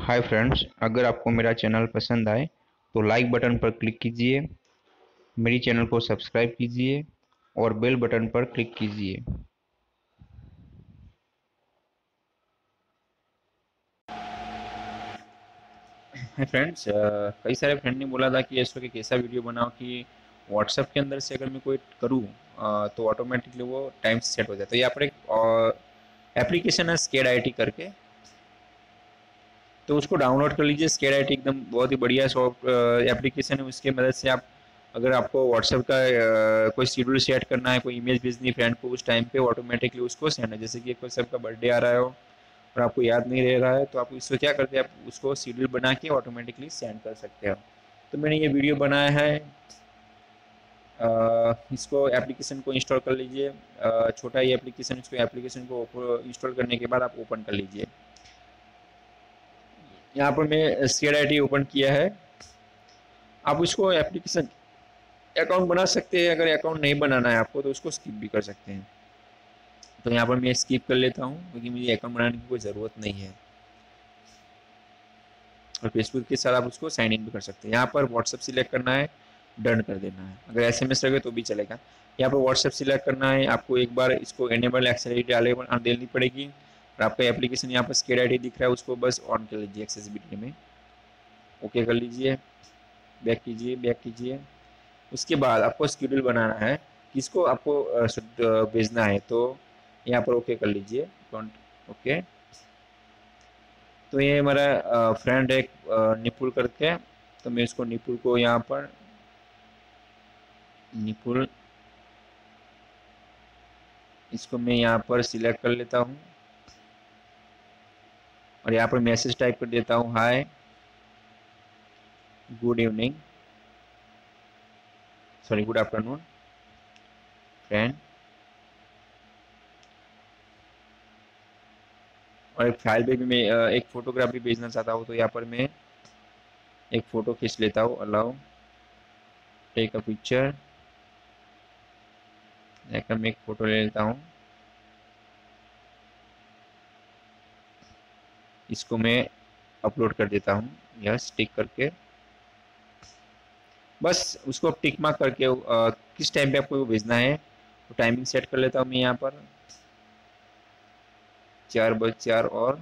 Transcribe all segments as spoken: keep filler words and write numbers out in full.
Hi friends, अगर आपको मेरा चैनल पसंद आए तो लाइक बटन पर क्लिक कीजिए, मेरी चैनल को सब्सक्राइब कीजिए और बेल बटन पर क्लिक कीजिए। है फ्रेंड्स। कई सारे फ्रेंड ने बोला था कि ऐसा कि कैसा वीडियो बनाओ कि व्हाट्सएप के अंदर से अगर मैं कोई करूँ तो ऑटोमेटिकली वो टाइम सेट हो जाए। तो यहाँ पर एक एप्लीकेशन है स्केड आई टी करके, तो उसको डाउनलोड कर लीजिए। स्केड आई टी एकदम बहुत ही बढ़िया सॉफ्ट एप्लीकेशन है। उसके मदद से आप अगर आपको व्हाट्सएप का uh, कोई शेड्यूल सेट करना है, कोई इमेज भेजनी है फ्रेंड को, उस टाइम पे ऑटोमेटिकली उसको सेंड है। जैसे कि कोई सबका बर्थडे आ रहा हो और आपको याद नहीं रह रहा है, तो आप इसको क्या करते हैं, आप उसको शेड्यूल बना के ऑटोमेटिकली सेंड कर सकते हो। तो मैंने ये वीडियो बनाया है। आ, इसको एप्लीकेशन को इंस्टॉल कर लीजिए। आ, छोटा ही एप्लीकेशन, इसको एप्लीकेशन को इंस्टॉल करने के बाद आप ओपन कर लीजिए। यहाँ पर मैं स्केड आई टी ओपन किया है। आप इसको एप्लीकेशन अकाउंट बना सकते हैं। अगर अकाउंट नहीं बनाना है आपको तो उसको स्किप भी कर सकते हैं। तो यहाँ पर मैं स्किप कर लेता हूँ क्योंकि मुझे अकाउंट बनाने की कोई ज़रूरत नहीं है। और फेसबुक के साथ आप उसको साइन इन भी कर सकते हैं। यहाँ पर व्हाट्सएप सिलेक्ट करना है, डन कर देना है। अगर एस एम एस लगे तो भी चलेगा। यहाँ पर व्हाट्सएप सिलेक्ट करना है, आपको एक बार इसको एनेबल एक्सेसिबिलिटी डाले देनी पड़ेगी। और आपका एप्लीकेशन यहाँ पर स्केड आई डी दिख रहा है, उसको बस ऑन कर लीजिए एक्सेसिबिलिटी में। ओके कर लीजिए, बैक कीजिए, बैक कीजिए। उसके बाद आपको शेड्यूल बनाना है, किसको आपको अ, शुद्ध, अ, भेजना है। तो यहाँ पर ओके कर लीजिए, ओके। तो ये हमारा फ्रेंड है एक अ, निपुल करके। तो मैं इसको निपुल को यहाँ पर निपुल इसको मैं यहाँ पर सिलेक्ट कर लेता हूँ और यहाँ पर मैसेज टाइप कर देता हूँ, hi good evening, sorry good afternoon friend. और एक फाइल पे भी मैं अ, एक फोटोग्राफ भी भेजना चाहता हूँ। तो यहाँ पर मैं एक फ़ोटो खींच लेता हूँ, अलाउ टेक अ पिक्चर। यहाँ मैं एक फ़ोटो ले लेता हूँ, इसको मैं अपलोड कर देता हूँ यस टिक करके। बस उसको टिक मार्क करके अ, किस टाइम पे आपको भेजना है तो टाइमिंग सेट कर लेता हूँ मैं यहाँ पर। चार बज चार और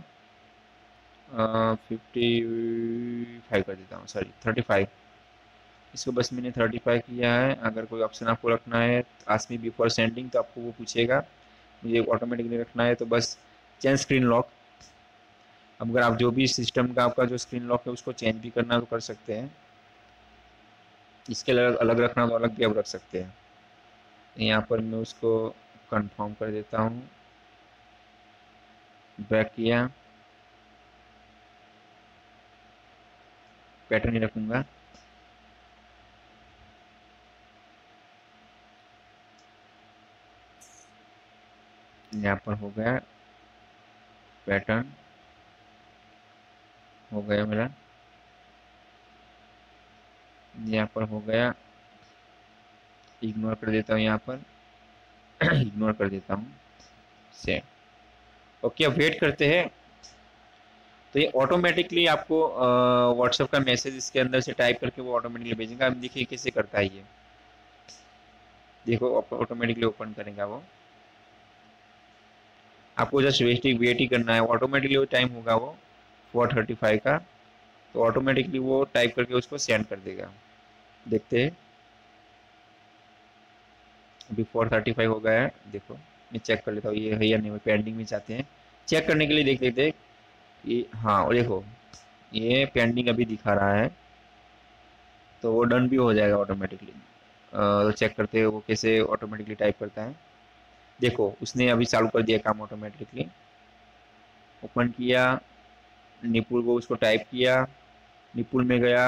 फिफ्टी फाइव कर देता हूँ, सॉरी थर्टी फाइव। इसको बस मैंने थर्टी फाइव किया है। अगर कोई ऑप्शन आपको रखना है आस्क मी बिफोर सेंडिंग, तो आपको वो पूछेगा। मुझे ऑटोमेटिकली रखना है तो बस चेंज स्क्रीन लॉक। अब अगर आप जो भी सिस्टम का आपका जो स्क्रीन लॉक है उसको चेंज भी करना तो कर सकते हैं। इसके अलग अलग रखना तो अलग भी आप रख सकते हैं। यहाँ पर मैं उसको कंफर्म कर देता हूँ, बैक किया, पैटर्न ही रखूँगा। यहाँ पर हो गया पैटर्न, हो गया मेरा। यहाँ पर हो गया, इग्नोर कर देता हूँ यहाँ पर इग्नोर कर देता हूँ, सेट। ओके अब वेट करते हैं। तो ये ऑटोमेटिकली आपको व्हाट्सएप का मैसेज इसके अंदर से टाइप करके वो ऑटोमेटिकली भेजेगा। अब देखिए कैसे करता है ये, देखो ऑटोमेटिकली ओपन करेगा वो। आपको जस्ट वेट ही वेट ही करना है, ऑटोमेटिकली वो टाइम होगा वो फोर थर्टी फाइव का। तो ऑटोमेटिकली वो टाइप करके उसको सेंड कर देगा। देखते हैं, अभी फोर थर्टी फाइव हो गया है। देखो मैं चेक कर लेता हूँ ये है या नहीं, पेंडिंग में चाहते हैं चेक करने के लिए। देख लेते हैं ये, हाँ और देखो ये पेंडिंग अभी दिखा रहा है, तो वो डन भी हो जाएगा ऑटोमेटिकली। तो चेक करते हैं वो कैसे ऑटोमेटिकली टाइप करता है। देखो उसने अभी चालू कर दिया काम ऑटोमेटिकली। ओपन किया, निपुल को उसको टाइप किया, निपुल में गया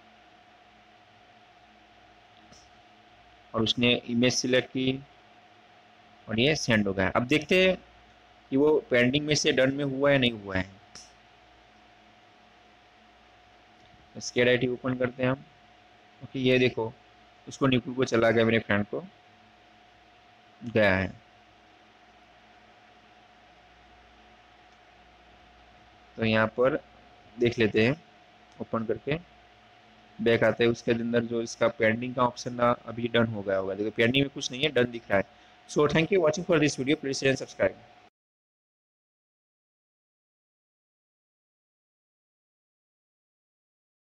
और उसने इमेज सिलेक्ट की और ये सेंड हो गया। अब देखते हैं कि वो पेंडिंग में से डन में हुआ है नहीं हुआ है। स्केड आई टी ओपन करते हैं हम। ओके ये देखो उसको निपुल को चला गया, मेरे फ्रेंड को गया है। तो यहाँ पर देख लेते हैं ओपन करके, बैक आते हैं, उसके अंदर जो इसका पेंडिंग का ऑप्शन था अभी डन हो गया होगा, देखो पेंडिंग में कुछ नहीं है, डन दिख रहा है। So thank you watching for this video, please share and subscribe.